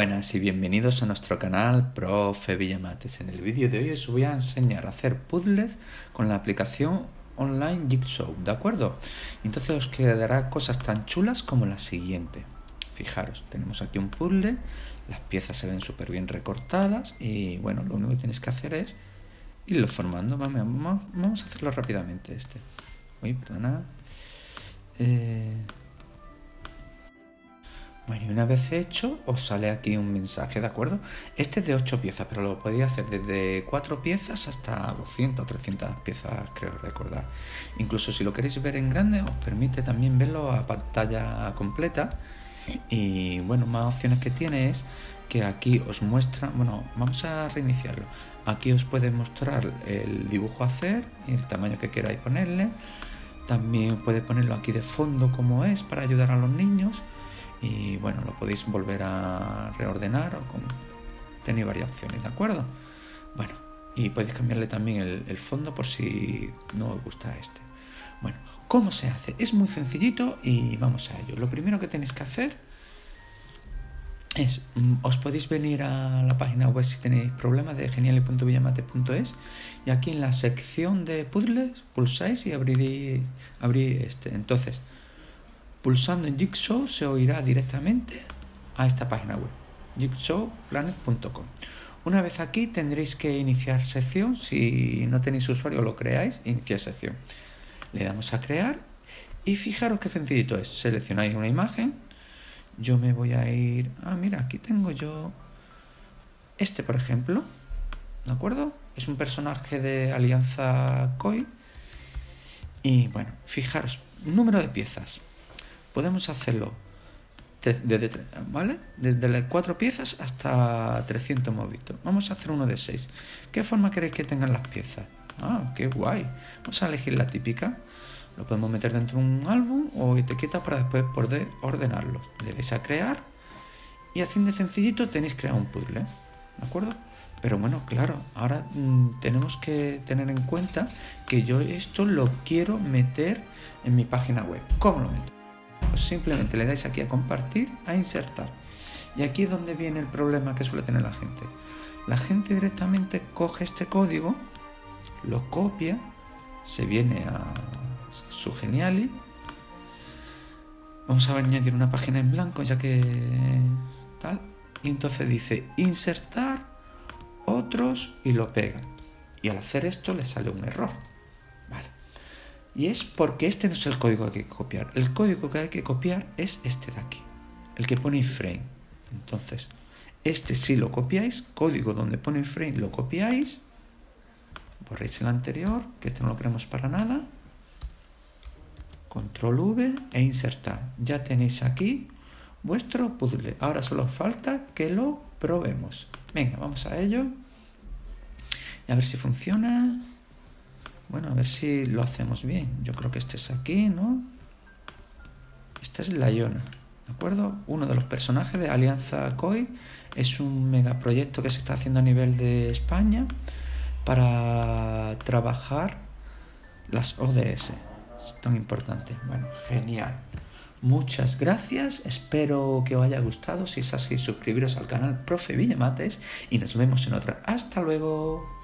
buenas y bienvenidos a nuestro canal Profe Villamates. En el vídeo de hoy os voy a enseñar a hacer puzzles con la aplicación online Jigsaw, ¿de acuerdo? Entonces os quedará cosas tan chulas como la siguiente. Fijaros, tenemos aquí un puzzle, las piezas se ven súper bien recortadas y bueno, lo único que tenéis que hacer es irlo formando. Vamos a hacerlo rápidamente perdona. Bueno, y una vez hecho, os sale aquí un mensaje, ¿de acuerdo? Este es de 8 piezas, pero lo podéis hacer desde 4 piezas hasta 200 o 300 piezas, creo recordar. Incluso si lo queréis ver en grande, os permite también verlo a pantalla completa. Y bueno, más opciones que tiene es que aquí os muestra, bueno, vamos a reiniciarlo. Aquí os puede mostrar el dibujo a hacer y el tamaño que queráis ponerle. También puede ponerlo aquí de fondo como es para ayudar a los niños. Y bueno, lo podéis volver a reordenar tenéis varias opciones, ¿de acuerdo? Bueno, y podéis cambiarle también el fondo por si no os gusta este. Bueno, ¿cómo se hace? Es muy sencillito y vamos a ello. Lo primero que tenéis que hacer es, os podéis venir a la página web si tenéis problemas de geniali.villamate.es y aquí en la sección de puzzles pulsáis y abrís este. Entonces, pulsando en Jigsaw se os irá directamente a esta página web, jigsawplanet.com. Una vez aquí tendréis que iniciar sección. Si no tenéis usuario lo creáis, iniciar sección. Le damos a crear y fijaros qué sencillito es. Seleccionáis una imagen. Yo me voy a ir... mira, aquí tengo yo este, por ejemplo. ¿De acuerdo? Es un personaje de Alianza Koi. Y bueno, fijaros, número de piezas. Podemos hacerlo ¿vale? Desde las 4 piezas hasta 300 hemos visto. Vamos a hacer uno de 6. ¿Qué forma queréis que tengan las piezas? Qué guay. Vamos a elegir la típica. Lo podemos meter dentro de un álbum o etiqueta para después poder ordenarlos. Le dais a crear y así de sencillito tenéis creado un puzzle, ¿de acuerdo? Pero bueno, claro, ahora tenemos que tener en cuenta que yo esto lo quiero meter en mi página web. ¿Cómo lo meto? Pues simplemente le dais aquí a compartir, a insertar. Y aquí es donde viene el problema que suele tener la gente. La gente directamente coge este código, lo copia, se viene a su Geniali. Vamos a añadir una página en blanco ya que tal. Y entonces dice insertar otros y lo pega. Y al hacer esto le sale un error. Vale. Y es porque este no es el código que hay que copiar. El código que hay que copiar es este de aquí, el que pone frame. Entonces, este si lo copiáis, código donde pone frame lo copiáis, borréis el anterior, que este no lo queremos para nada, control V e insertar. Ya tenéis aquí vuestro puzzle. Ahora solo falta que lo probemos. Venga, vamos a ello. Y a ver si funciona. Bueno, a ver si lo hacemos bien. Yo creo que este es aquí, ¿no? Esta es la Iona, ¿de acuerdo? Uno de los personajes de Alianza Koi. Es un megaproyecto que se está haciendo a nivel de España para trabajar las ODS. Es tan importante. Bueno, genial. Muchas gracias. Espero que os haya gustado. Si es así, suscribiros al canal Profe Villamates y nos vemos en otra. Hasta luego.